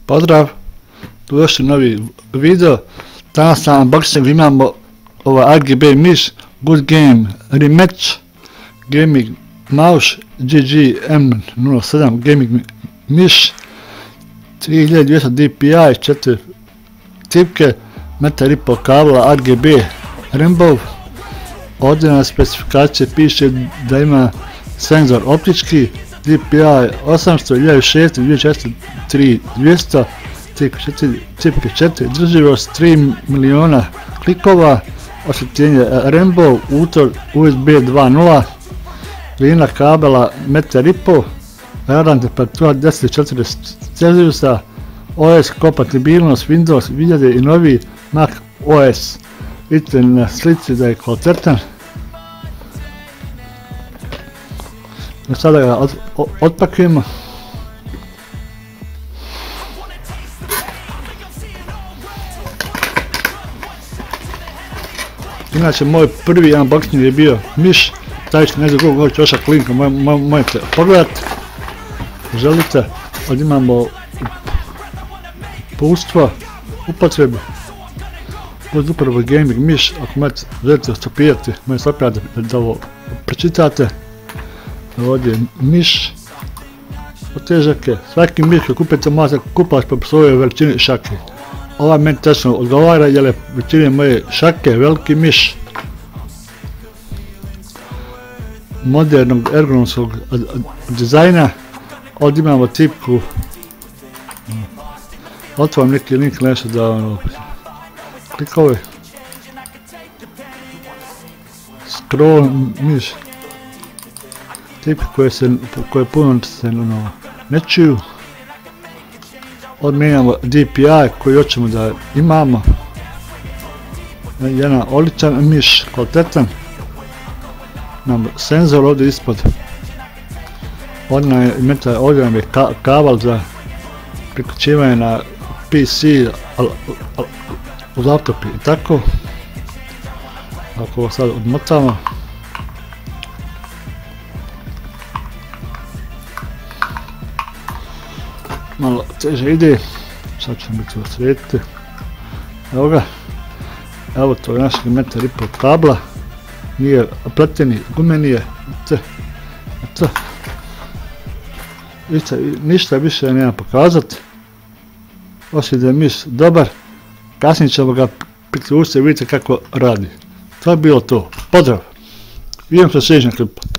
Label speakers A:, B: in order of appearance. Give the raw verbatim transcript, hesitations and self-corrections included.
A: Pozdrav, tu još je novi video. Danas na unboxingu imamo ova R G B miš Good Game Rematch Gaming Mouse G G M nula sedam Gaming miš tri hiljade dvjesto D P I, četiri tipke, metar i pol kabla R G B Rainbow. Ovdje na specifikacije piše da ima senzor optički, D P I osamsto, hiljadu šesto, dvije četiri tri dvjesto, tipke četiri, drživost tri miliona klikova, osvjetljenje Rainbow, utor U S B dva nula, duljina kabela metar i pol, radna temperatura deset do četrdeset Celzijusa, O S kompatibilnost Windows hiljadu i novi Mac O S. Vidite na slici da je kvalitetan. Sada ga od, otpakujemo. Inače moj prvi unboxing je bio miš, stavit ću negdje drugog ćošak linka, možete pogledati. Želite, ovdje imamo uputstvo, upotrebu. Uz uporabu gaming miš, ako možete želite stopirati, možete stopirati da ovo pročitate. Ovdje je miš, otežak je, svaki miš koji kupite možete kupati po svojoj veličini šake. Ova meni tačno odgovara jer je većine moje šake veliki miš. Modernog ergonomskog dizajna. Ovdje imamo tipku, otvaram neki link nešto da ono, klikovi. Scroll miš. Tipke koje, se, koje puno se ono, ne čuju. Odmijenjamo D P I koji hoćemo da imamo. Jedan odličan miš, kvalitetan. Imamo senzor ovdje ispod. Ovdje nam je kabel za priključivanje na P C, u laptopi i tako. Ako ovo sad odmotamo. Malo teže ide, sad ćemo biti osvijetiti. Evo ga, evo to je našeg metar i pol kabla, nije opleteni, gumeni je, eto. Ništa više nema pokazati, osim da je miš dobar, kasnije ćemo ga priključiti i vidite kako radi. To je bilo to, pozdrav, idem se sljedećem klipu.